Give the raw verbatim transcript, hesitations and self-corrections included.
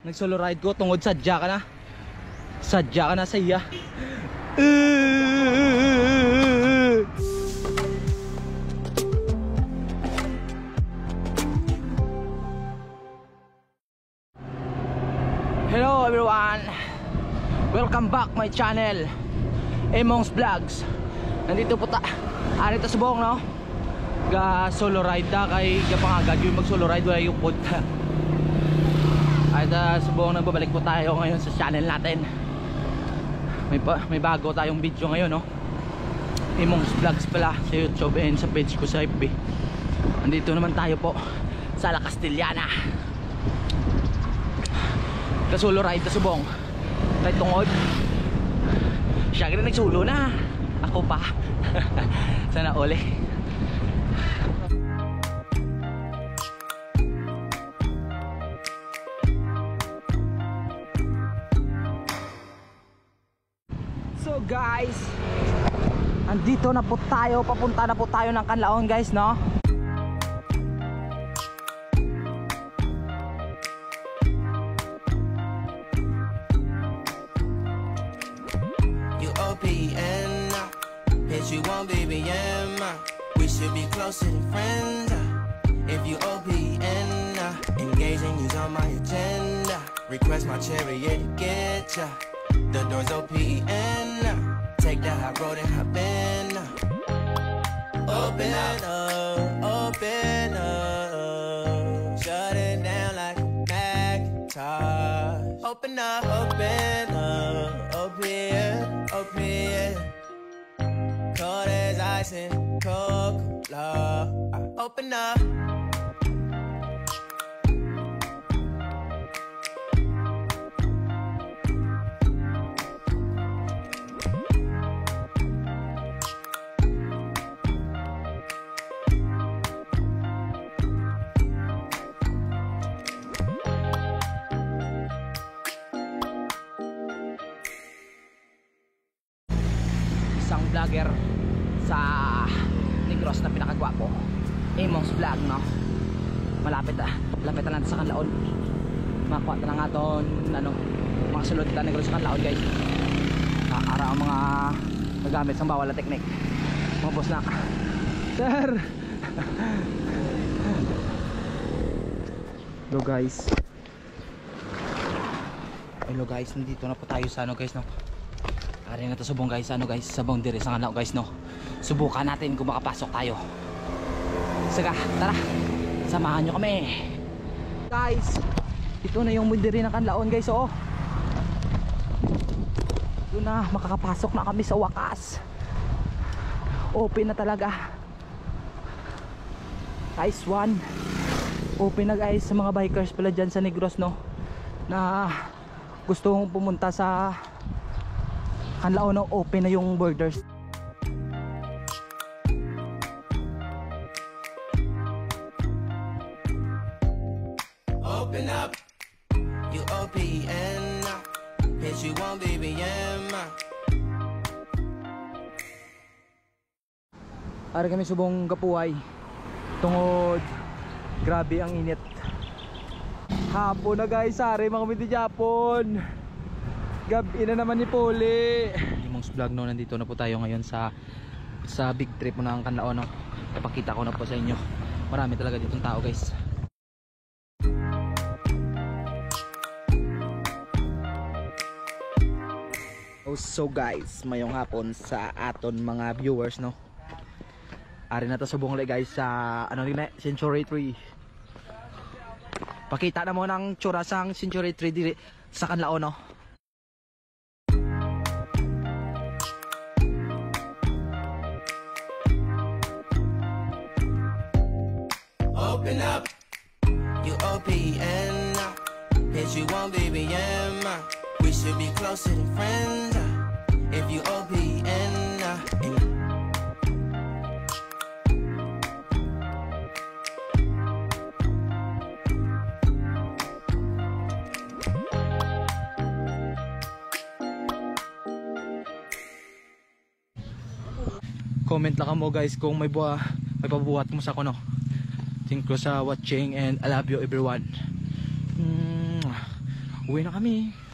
Nag-solo ride ko tungod sadya ka na. Sadya ka na sa iya. Hello everyone. Welcome back my channel Imongs Vlogs. Nandito po ta. Ari ta subong no. Ga solo ride ta kay ga pangagad yung mag solo ride wala yung pod. Ay ta subong nagbabalik po tayo ngayon sa channel natin. May pa, may bago tayong video ngayon no. Imongs Vlogs pala sa YouTube and sa page ko sa F B. Nandito naman tayo po sa La Castellana. Kasolo ride ta subong. Ride tungod. Siya gina nagsulo na. Ako pa. Sana uli. So guys, andito na po tayo. Papunta na po tayo ng Canlaon guys no. You want baby M, we should be closer than friends. If you O P N, engaging you's on my agenda. Request my chariot to get ya. The door's O P N. Take the high road and hop in. Open up, open up. Shut it down like a Macintosh. Open up, open up, open, open. Cold as ice and Coca-Cola. Open up. Isang vlogger sa Negros na pinakagwapo, Imongs Vlog no. Malapit ah, malapit na lang sa Canlaon. Makuha na nga doon ano, mga sulod na Negros sa Canlaon guys. Nakara ang mga nagamit sa bawal na teknik. Mga boss na sir. Hello guys. Hello guys, nandito na po tayo sa ano guys no. Ari na to subong guys, ano guys, sa boundary sa Canlaon guys no. Subukan natin kung makapasok tayo. Sige, tara. Samahan nyo kami. Guys, ito na yung boundary ng Canlaon guys oh. Ito na, makakapasok na kami sa wakas. Open na talaga. Guys, one. Open na guys sa mga bikers pala dyan sa Negros no. Na gusto kong pumunta sa Canlaon, open na yung borders. Open up, you O P N, bitch you want B B M. Ari kami subong kapuhay. Tungod grabe ang init. Hapon na guys, ari mga kamiti Japon. Gabi na naman ni Poli. Imongs Vlog no, nandito na po tayo ngayon sa sa big trip mo ng Canlaon no. Ipakita ko na po sa inyo. Marami talaga ditong tao guys. Oh, so guys, mayong hapon sa aton mga viewers no. Ari na to subong lay guys sa ano nila, Century three. Pakita na mo ng tsura sang Century three diri sa Canlaon no. Open up, you O P N, bitch you want B B M. We should be closer than friends. If you O P N. Comment lang mo guys kung may buha, may pabuhat mo sa ako no. Thank you sa watching and I love you everyone. Mm, Uwi na kami.